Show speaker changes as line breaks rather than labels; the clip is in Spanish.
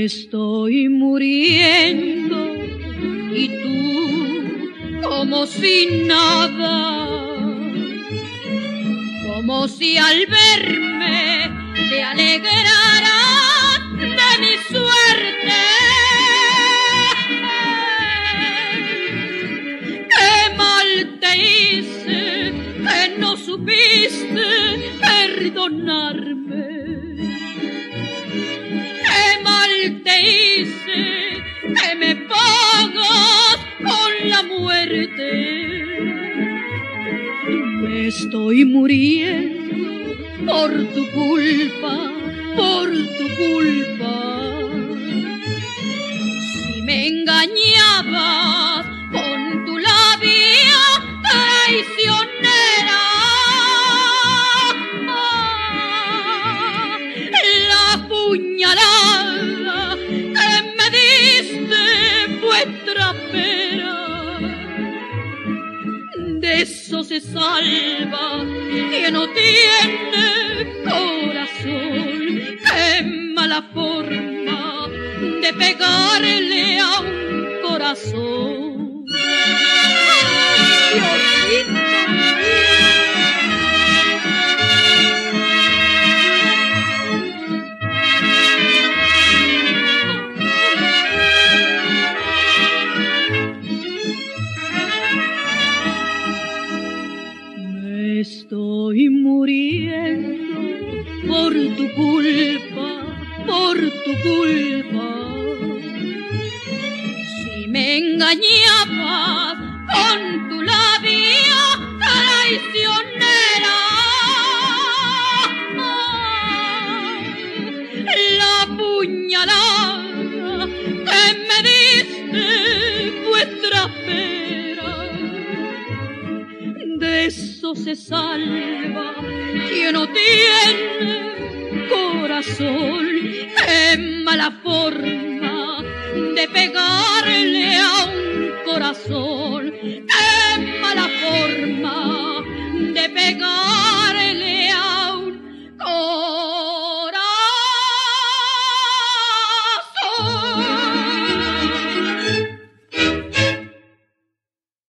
Estoy muriendo y tú como si nada, como si al verme te alegraras de mi suerte. Qué mal te hice que no supiste perdonarme. Te hice que me pagas con la muerte. Me estoy muriendo por tu culpa, por tu culpa. Si me engañabas con tu labia traicionera, la puñalada trapera. De eso se salva quien no tiene corazón. Qué mala forma de pegarle a un corazón. Diosito. Estoy muriendo por tu culpa, por tu culpa. Si me engañabas con tu labia traicionera, la puñalada que me diste fue trapera. De eso se salva quien no tiene corazón. Qué mala forma de pegarle a un corazón. Qué mala forma de pegarle